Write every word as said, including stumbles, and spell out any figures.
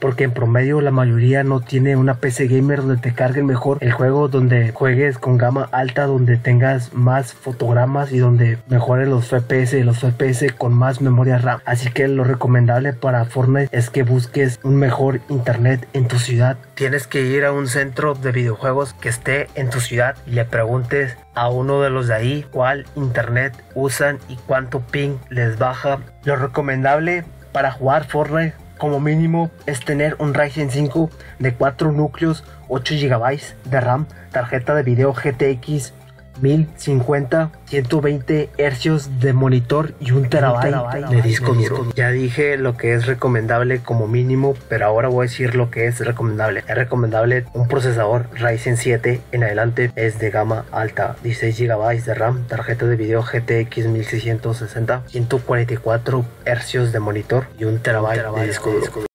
porque en promedio la mayoría no tiene una P C gamer donde te cargue mejor el juego, donde juegues con gama alta, donde tengas más fotogramas y donde mejoren los F P S, los F P S con más memoria RAM. Así que lo recomendable para Fortnite es que busques un mejor internet en tu ciudad. Tienes que ir a un centro de videojuegos que esté en tu ciudad y le preguntes a uno de los de ahí cuál internet usan y cuánto ping les baja. Lo recomendable para jugar Fortnite como mínimo es tener un Ryzen cinco de cuatro núcleos, ocho gigabytes de RAM, tarjeta de video G T X mil cincuenta, ciento veinte hercios de monitor y un terabyte de disco duro. Ya dije lo que es recomendable como mínimo, pero ahora voy a decir lo que es recomendable. Es recomendable un procesador Ryzen siete en adelante, es de gama alta, dieciséis gigabytes de RAM, tarjeta de video G T X mil seiscientos sesenta, ciento cuarenta y cuatro hercios de monitor y un terabyte de disco duro.